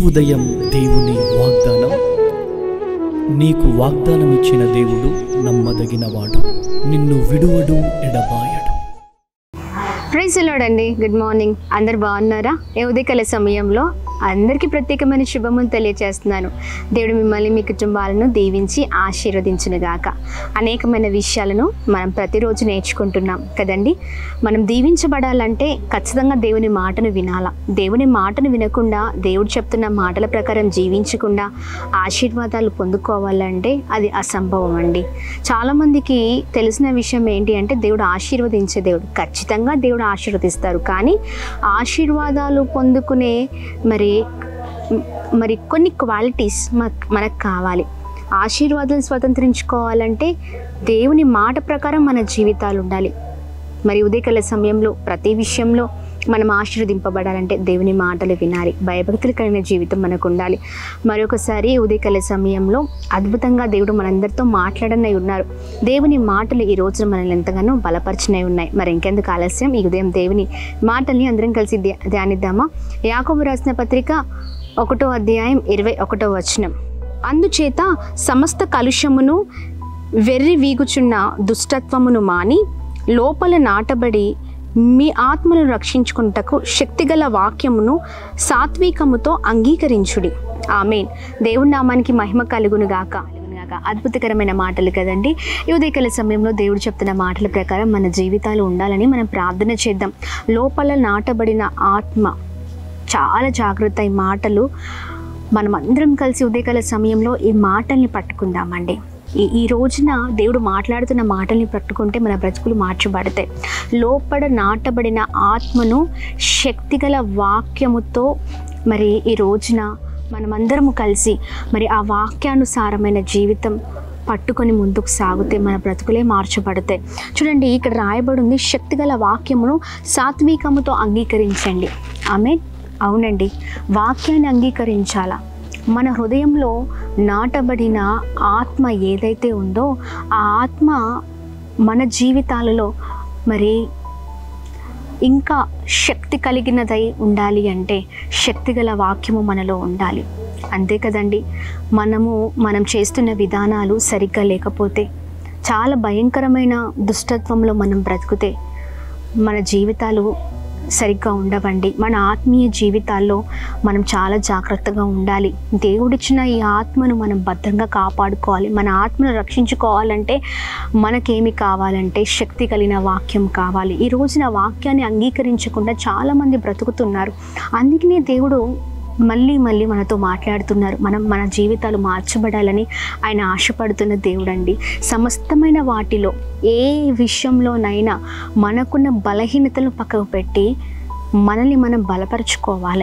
ఉదయం దేవుని వాగ్దానం. నీకు వాగ్దానం ఇచ్చిన దేవుడు నమ్మదగినవాడు, నిన్ను విడువడు, ఎడబాయడు. ప్రైజ్ ది లార్డ్ అండి. Good morning. అందరు బాగున్నారా? ఈ ఉదయకాల సమయంలో అందరికీ ప్రత్యేకమైన శుభములు తెలియజేస్తున్నాను. దేవుడు మిమ్మల్ని, మీ కుటుంబాలను దీవించి ఆశీర్వదించునుగాక. అనేకమైన విషయాలను మనం ప్రతిరోజు నేర్చుకుంటున్నాం కదండి. మనం దీవించబడాలంటే ఖచ్చితంగా దేవుని మాటను వినాలా. దేవుని మాటను వినకుండా, దేవుడు చెప్తున్న మాటల ప్రకారం జీవించకుండా ఆశీర్వాదాలు పొందుకోవాలంటే అది అసంభవం అండి. చాలామందికి తెలిసిన విషయం ఏంటి అంటే, దేవుడు ఆశీర్వదించే దేవుడు. ఖచ్చితంగా దేవుడు ఆశీర్వదిస్తారు, కానీ ఆశీర్వాదాలు పొందుకునే మరి కొన్ని క్వాలిటీస్ మనకు కావాలి. ఆశీర్వాదాలను స్వతంత్రించుకోవాలంటే దేవుని మాట ప్రకారం మన జీవితాలు ఉండాలి. మరి ఉదయకాల సమయంలో ప్రతి విషయంలో మనం ఆశీర్వదింపబడాలంటే దేవుని మాటలు వినాలి. భయభక్తులు కలిగిన జీవితం మనకు ఉండాలి. మరొకసారి ఉదయకాల సమయంలో అద్భుతంగా దేవుడు మనందరితో మాట్లాడనై ఉన్నారు. దేవుని మాటలు ఈ రోజున మనల్ని ఎంతగానో బలపరిచినై ఉన్నాయి. మరి ఇంకెందుకు ఆలస్యం, ఈ ఉదయం దేవుని మాటల్ని అందరం కలిసి ధ్యానిద్దామా? యాకోబు రాసిన పత్రిక 1వ అధ్యాయం 21వ వచనం. అందుచేత సమస్త కలుషమును, వెర్రి వీగుచున్న దుష్టత్వమును మాని లోపల నాటబడి మీ ఆత్మను రక్షించుకుంటకు శక్తిగల వాక్యమును సాత్వికముతో అంగీకరించుడి. ఆమేన్. దేవుని నామానికి మహిమ కలుగునుగాక. అద్భుతకరమైన మాటలు కదండి. ఈ ఉదయకాల సమయంలో దేవుడు చెప్తున్న మాటల ప్రకారం మన జీవితాలు ఉండాలని మనం ప్రార్థన చేద్దాం. లోపల నాటబడిన ఆత్మ, చాలా జాగ్రత్త. ఈ మాటలు మనం అందరం కలిసి ఉదయకాల సమయంలో ఈ మాటల్ని పట్టుకుందామండి. ఈ రోజున దేవుడు మాట్లాడుతున్న మాటల్ని పట్టుకుంటే మన బ్రతుకులు మార్చబడతాయి. లోపల నాటబడిన ఆత్మను శక్తిగల వాక్యముతో మరి ఈ రోజున మనమందరము కలిసి మరి ఆ వాక్యానుసారమైన జీవితం పట్టుకొని ముందుకు సాగితే మన బ్రతుకులే మార్చబడతాయి. చూడండి, ఇక్కడ రాయబడి ఉంది, శక్తిగల వాక్యమును సాత్వికముతో అంగీకరించండి. ఆమేన్. అవునండి, వాక్యాన్ని అంగీకరించాలా. మన హృదయంలో నాటబడిన ఆత్మ ఏదైతే ఉందో ఆ ఆత్మ మన జీవితాలలో మరి ఇంకా శక్తి కలిగినదై ఉండాలి అంటే శక్తిగల వాక్యము మనలో ఉండాలి. అంతే కదండి. మనం చేస్తున్న విధానాలు సరిగ్గా లేకపోతే, చాలా భయంకరమైన దుష్టత్వంలో మనం బ్రతుకుతే మన జీవితాలు సరిగ్గా ఉండవండి. మన ఆత్మీయ జీవితాల్లో మనం చాలా జాగ్రత్తగా ఉండాలి. దేవుడిచ్చిన ఈ ఆత్మను మనం భద్రంగా కాపాడుకోవాలి. మన ఆత్మను రక్షించుకోవాలంటే మనకేమి కావాలంటే శక్తి కలిగిన వాక్యం కావాలి. ఈ రోజున వాక్యాన్ని అంగీకరించకుండా చాలామంది బ్రతుకుతున్నారు. అందుకనే దేవుడు మళ్ళీ మనతో మాట్లాడుతున్నారు. మన జీవితాలు మార్చబడాలని ఆయన ఆశపడుతున్న దేవుడు అండి. సమస్తమైన వాటిలో ఏ విషయంలోనైనా మనకున్న బలహీనతలను పక్కకు పెట్టి మనల్ని మనం బలపరుచుకోవాలి.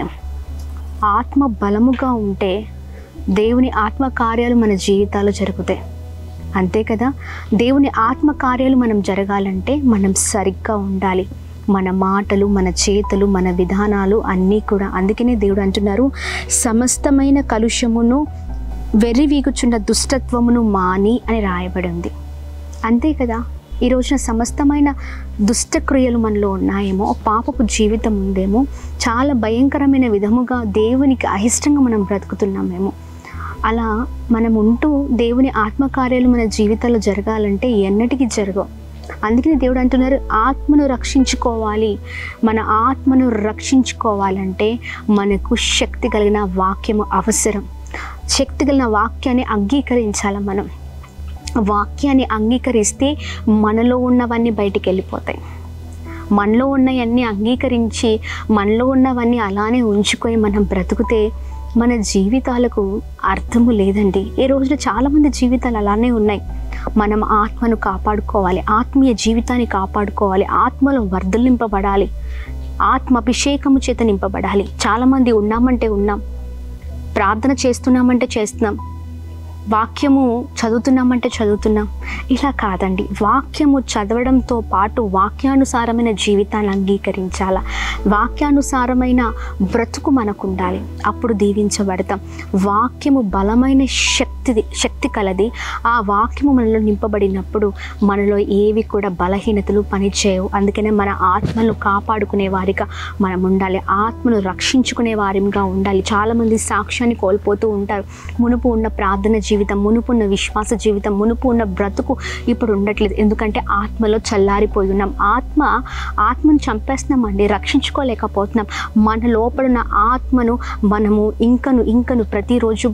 ఆత్మ బలముగా ఉంటే దేవుని ఆత్మ కార్యాలు మన జీవితాల్లో జరుగుతాయి. అంతే కదా. దేవుని ఆత్మ కార్యాలు మనం జరగాలంటే మనం సరిగ్గా ఉండాలి. మన మాటలు, మన చేతులు, మన విధానాలు అన్నీ కూడా. అందుకనే దేవుడు అంటున్నారు, సమస్తమైన కలుషమును, వెర్రివీగుచున్న దుష్టత్వమును మాని అని రాయబడి ఉంది. అంతే కదా. ఈ రోజున సమస్తమైన దుష్టక్రియలు మనలో ఉన్నాయేమో, పాపపు జీవితం ఉందేమో, చాలా భయంకరమైన విధముగా దేవునికి అయిష్టంగా మనం బ్రతుకుతున్నామేమో. అలా మనం ఉంటూ దేవుని ఆత్మకార్యాలు మన జీవితాల్లో జరగాలంటే ఎన్నటికీ జరగవు. అందుకని దేవుడు అంటున్నారు, ఆత్మను రక్షించుకోవాలి. మన ఆత్మను రక్షించుకోవాలంటే మనకు శక్తి కలిగిన వాక్యము అవసరం. శక్తి కలిగిన వాక్యాన్ని అంగీకరించాలి. మనం వాక్యాన్ని అంగీకరిస్తే మనలో ఉన్నవన్నీ బయటికి వెళ్ళిపోతాయి. మనలో ఉన్నవన్నీ అంగీకరించి మనలో ఉన్నవన్నీ అలానే ఉంచుకొని మనం బ్రతుకుతే మన జీవితాలకు అర్థము లేదండి. ఈ రోజున చాలామంది జీవితాలు అలానే ఉన్నాయి. మనం ఆత్మను కాపాడుకోవాలి, ఆత్మీయ జీవితాన్ని కాపాడుకోవాలి, ఆత్మలో వర్ధలింపబడాలి, ఆత్మాభిషేకము చేత నింపబడాలి. చాలామంది ఉన్నామంటే ఉన్నాం, ప్రార్థన చేస్తున్నామంటే చేస్తున్నాం, వాక్యము చదువుతున్నామంటే చదువుతున్నాం. ఇలా కాదండి. వాక్యము చదవడంతో పాటు వాక్యానుసారమైన జీవితాన్ని అంగీకరించాలా. వాక్యానుసారమైన బ్రతుకు మనకు ఉండాలి. అప్పుడు దీవించబడతాం. వాక్యము బలమైన శక్తి శక్తి కలది. ఆ వాక్యము మనలో నింపబడినప్పుడు మనలో ఏవి కూడా బలహీనతలు పనిచేయవు. అందుకనే మన ఆత్మను కాపాడుకునే వారిగా మనం ఉండాలి, ఆత్మను రక్షించుకునే వారిగా ఉండాలి. చాలామంది సాక్ష్యాన్ని కోల్పోతూ ఉంటారు. మునుపు ఉన్న ప్రార్థన జీవితం, మునుపు ఉన్న విశ్వాస జీవితం, మునుపు ఉన్న బ్రతుకు ఇప్పుడు ఉండట్లేదు. ఎందుకంటే ఆత్మలో చల్లారిపోయి ఉన్నాం. ఆత్మను చంపేస్తున్నామండి, రక్షించుకోలేకపోతున్నాం. మన లోపడున్న ఆత్మను మనము ఇంకను ప్రతిరోజు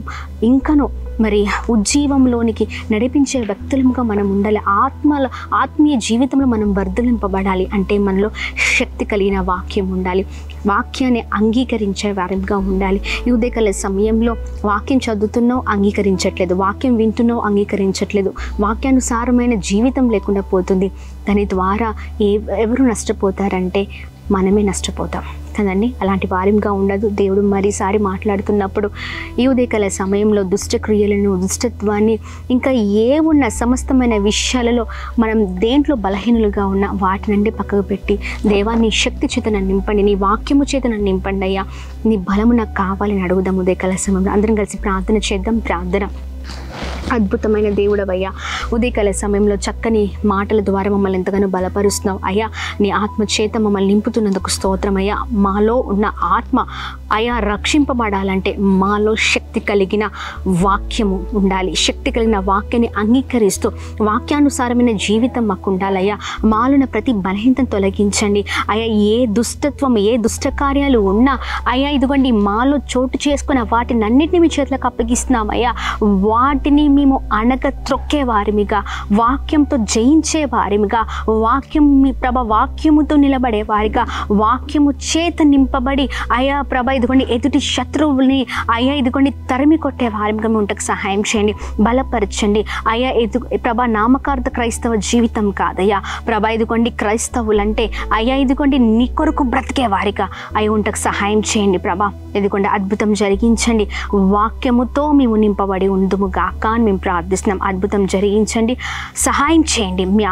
మరి ఉజ్జీవంలోనికి నడిపించే వ్యక్తులుగా మనం ఉండాలి. ఆత్మీయ జీవితంలో మనం వర్ధలింపబడాలి అంటే మనలో శక్తి కలిగిన వాక్యం ఉండాలి, వాక్యాన్ని అంగీకరించే వారిగా ఉండాలి. ఈ ఉదయకాల సమయంలో వాక్యం చదువుతున్నావు, అంగీకరించట్లేదు, వాక్యం వింటున్నావు, అంగీకరించట్లేదు, వాక్యానుసారమైన జీవితం లేకుండా పోతుంది. దాని ద్వారా ఎవరు నష్టపోతారంటే మనమే నష్టపోతాం కదండి. అలాంటి వారిగా ఉండదు. దేవుడు మరీసారి మాట్లాడుతున్నప్పుడు ఈ ఉదయకాల సమయంలో దుష్టక్రియలను, దుష్టత్వాన్ని, ఇంకా ఉన్న సమస్తమైన విషయాలలో మనం దేంట్లో బలహీనులుగా ఉన్న వాటినండి పక్కకు పెట్టి, దేవా నీ శక్తి చేత నన్ను నింపండి, నీ వాక్యము చేత నన్ను నింపండి అయ్యా, నీ బలము నాకు కావాలని అడుగుదాం. ఉదయకాల సమయంలో అందరం కలిసి ప్రార్థన చేద్దాం. ప్రార్థన. అద్భుతమైన దేవుడవయ్యా, ఉదయకాల సమయంలో చక్కని మాటల ద్వారా మమ్మల్ని ఎంతగానో బలపరుస్తున్నావు అయ్యా. నీ ఆత్మ చేత మమ్మల్ని నింపుతున్నందుకు స్తోత్రం అయ్యా. మాలో ఉన్న ఆత్మ అయ్యా రక్షింపబడాలంటే మాలో శక్తి కలిగిన వాక్యము ఉండాలి. శక్తి కలిగిన వాక్యాన్ని అంగీకరిస్తూ వాక్యానుసారమైన జీవితం మాకు ఉండాలయ్యా. మాలోన ప్రతి బలహీనతను తొలగించండి అయ్యా. ఏ దుష్టత్వం, ఏ దుష్ట కార్యాలు ఉన్నా అయ్యా ఇదిగోండి మాలో చోటు చేసుకున్న వాటిని అన్నిటిని మీ చేతులకు అప్పగిస్తున్నామయ్యా. వాటిని మేము త్రొక్కే వారిమిగా, వాక్యంతో జయించే వారిమిగా, మీ వాక్యముతో నిలబడే వారిగా, వాక్యము చేత నింపబడి అయా ఇదిగోండి ఎదుటి శత్రువుల్ని ఇదిగోండి తరిమి కొట్టే వారిగా ఉంటకు సహాయం చేయండి, బలపరచండి అయ్యా. నామకార్థ క్రైస్తవ జీవితం కాదయ్యా ఇదిగోండి క్రైస్తవులంటే ఇదిగోండి నీ కొరకు బ్రతికే వారిగా ఉంటకు సహాయం చేయండి ఇదిగోండి అద్భుతం జరిగించండి. వాక్యముతో మేము నింపబడి ఉందుముగా అని మేము ప్రార్థిస్తున్నాం. అద్భుతం జరిగించండి, సహాయం చేయండి. మీ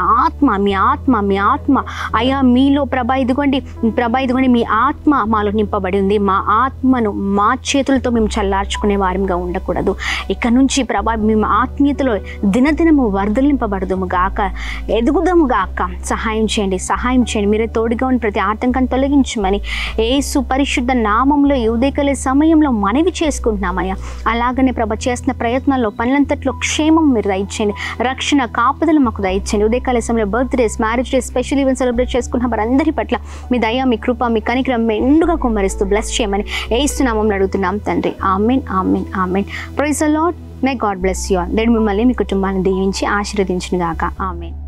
ఆత్మ అయ్యా మీలో ఇదిగోండి మీ ఆత్మ మాలో నింపబడి ఉంది. మా ఆత్మను మా చేతులతో మేము చల్లార్చుకునే వారిగా ఉండకూడదు. ఇక నుంచి మేము ఆత్మీయతలో దినదినము వర్ధలింపబడదుము గాక, ఎదుగుదాము గాక. సహాయం చేయండి. మీరే తోడుగా ఉన్న ప్రతి ఆటంకాన్ని తొలగించమని యేసు పరిశుద్ధ నామంలో ఈ ఉదయకాల సమయంలో మనవి చేసుకుంటున్నామయ్యా. అలాగనే చేస్తున్న ప్రయత్నాల్లో పనులంతట్లో క్షేమం మీరు దయచేయండి, రక్షణ కాపుదలు మాకు దయచేయండి. ఉదయకాల సమయంలో birthdays, marriage days, special event celebrate చేసుకున్న వారందరి పట్ల మీ దయ, మీ కృప, మీ కనికరం మెండుగా కుమ్మరిస్తూ బ్లెస్ చేయమని యేసు నామములో అడుగుతున్నాం తండ్రి. ఆమేన్, ఆమేన్, ఆమేన్. Praise the lord. May God bless you all. దేవుడు మిమ్మల్ని, మీ కుటుంబాన్ని దీవించి ఆశీర్వదించును గాక. ఆమేన్.